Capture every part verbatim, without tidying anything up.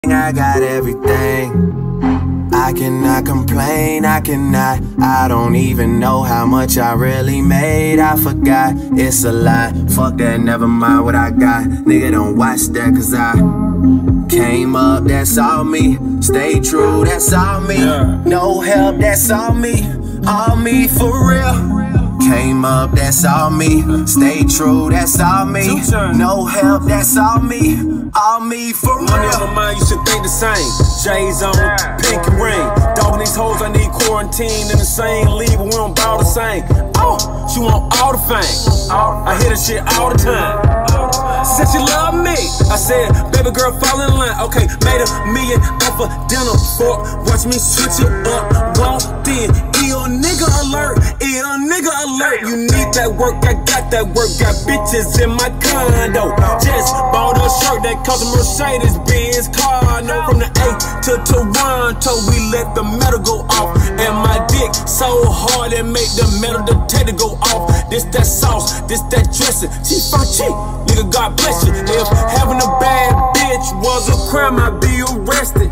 I got everything. I cannot complain, I cannot. I don't even know how much I really made. I forgot, it's a lie. Fuck that, never mind what I got. Nigga, don't watch that, cause I came up, that's all me. Stay true, that's all me. No help, that's all me. All me for real. Came up, that's all me. Stay true, that's all me. No help, that's all me. All me for real. Money on my mind, you should think the same. J's on, pink and ring. Dogging these hoes, I need quarantine in the same league, but we don't bow the same. Oh, she want all the fame. I hear that shit all the time. Said she love me. I said, baby girl, fall in line. Okay, made a million off a dinner fork. Watch me switch it up. Walked in, ill nigga alert. Ill nigga alert. You need that work, I got that work. Got bitches in my condo. Just bought a shirt that cost a Mercedes Benz car. No, from the A to Toronto, we let the metal go off. And my dick so hard it make the metal detector go off. This that sauce, this that dressing. Cheap for cheap, nigga, God bless you. If having a bad bitch was a crime, I'd be arrested.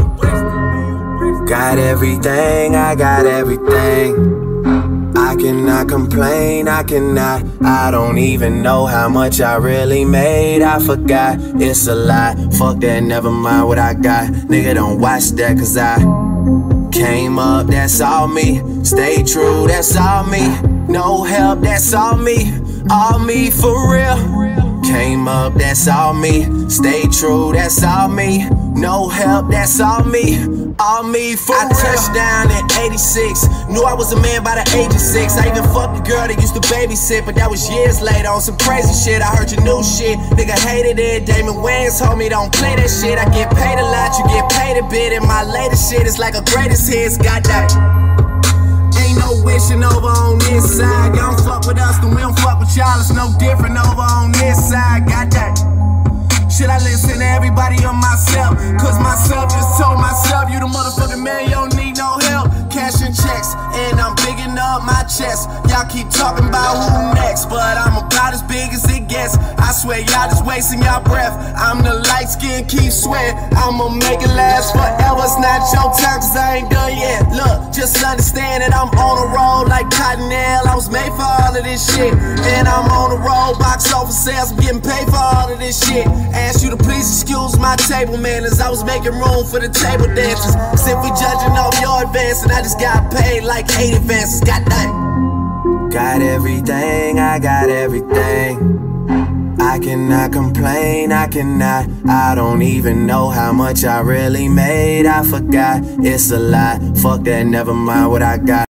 Got everything, I got everything. I cannot complain, I cannot. I don't even know how much I really made. I forgot, it's a lie. Fuck that, never mind what I got. Nigga, don't watch that, cause I came up, that's all me. Stay true, that's all me. No help, that's all me. All me for real. Came up, that's all me. Stay true, that's all me. No help, that's all me. All me for real. I touched down in eighty-six. Knew I was a man by the age of six. I even fucked a girl that used to babysit, but that was years later on some crazy shit. I heard your new shit, nigga hated it. Damon Wayans told me don't play that shit. I get paid a lot, you get paid a bit. And my latest shit is like a greatest hits. Got that. Ain't no wishing over on this side. Y'all don't fuck with us, then we don't fuck with y'all. It's no different over on this side. Got that. Should I listen to everybody or myself? Cause myself just told myself, you the motherfucking man, you don't need no help. Cashing checks, and I'm bigging up my chest. Y'all keep talking about who next, but I'm about as big as it gets. I swear y'all just wasting y'all breath. I'm the light skin, keep sweating. I'ma make it last forever. It's not your time, cause I ain't done yet. Look, just understand that I'm on a roll like Cottonelle. I was made for all of this shit, and I'm on the road. Box office sales, I'm getting paid for all of this shit. Ask you to please excuse my table manners. I was making room for the table dancers. Cause if we judging off your advance, and I just got paid like eight advances. Got that. Got everything, I got everything. I cannot complain, I cannot. I don't even know how much I really made. I forgot, it's a lie. Fuck that, never mind what I got.